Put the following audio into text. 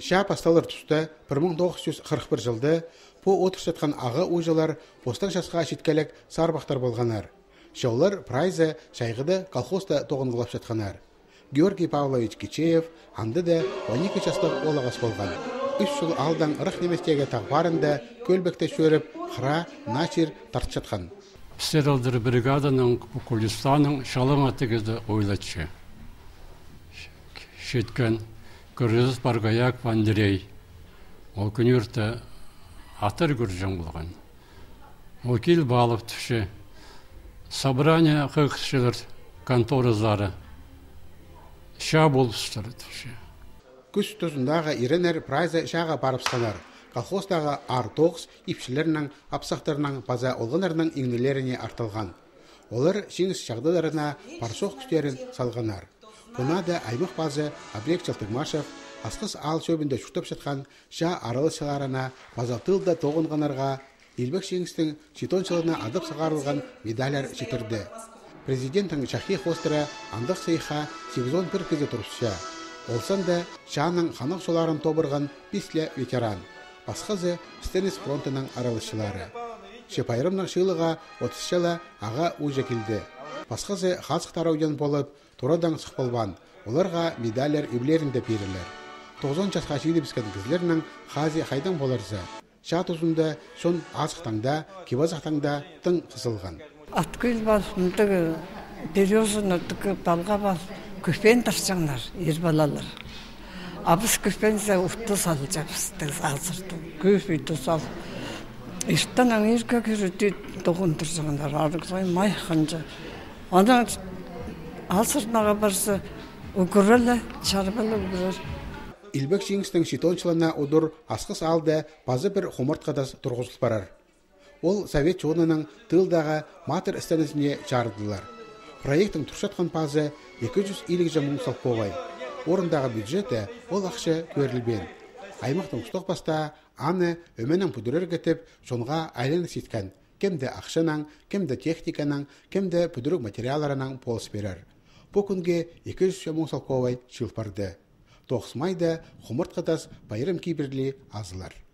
Шап асталар тұста 1941 жылды по отырыс жатқан аға ұйжалар постан жасқа жеткелік сарбақтар болғанар. Шаулар прайзы шайғыды колхозда тоғынғылап жатқанар. Георгий Павлович Кичеев анды да 12 жастық олағас болған. 3 жыл алдан ұрық неместегі тағбарында көлбекте шөріп, қыра, начир тарт жатқан. Псералдыр бригаданың Кулистаның шалың атығызды ойлатшы. Шеткен Кыргыз Баргаяк Андрей. Ол күнірті атыр көржен болған. Окил балып түші. Собрание қықшылыр конторызары. Ша болып ұстыры түші. Күш тұзындағы иренер прайзы шаға барыпсанар. Колхоздағы ар-тоғыз ипшілерінің, апсақтарының, база олғынарының еңнелеріне артылған. Олар жеңіс шағдыларына паршоқ күштерін салғанар. Бұна да аймақ базы Аблек Чалтыгмашев асқыс ал шөбінде шүктіп жатқан ша арылышыларына база тылда тоғынғанарға Елбек жеңістің жетоншылына адып сағарылған медалер жетірді. Президенттің Шахи Хостыры андық сейха 811 кезі тұрыпша. Олсан да шаның қанық соларын тобырған писле ветеран. Басқазы Стенис фронтының аралышылары. Шепайрымның шылыға 30 жылы аға ұжа келді. Басқазы қасықтар ауден болып, тұрадан сұқпылбан. Оларға медалер евлерінде берілер. 90 жасқа шейді бізген кізлерінің қази қайдан боларзы. Шат ұзында шон азықтаңда, кебазықтаңда тың қысылған. Аткүл бар, мұнтығы березін ұттықы балға бар, көпен тарчаңдар, ер балалар. Абыз көпенсе ұтты салы жабысты, азырды, көп үйті сал. Иштан аңырға көріті тоғын тұрсаңдар, арықсай май қанжа. Оның азырнаға барса, үгірілі, чарбалы үгірір. Елбек жеңістің жетоншылына ұдыр асқыс алды базы бір хомыртқадас тұрғызыл барар. Ол Совет жоғынының тылдағы матыр істенізіне жардылар. Проекттің тұршатқан пазы 250 жамың сал қоғай. Орындағы бюджеті ол ақшы көрілбен. Аймақтың ұстық баста аны өменің пүдірер кетіп, сонға айланы сеткен. Кемді ақшының, кемді техниканың, кемді пүдірік материаларының полыс берер. Бұл күнге 200 жамың сал қоғай шылпарды. 9 майда хомыртқадас байырым кейбірлі азылар.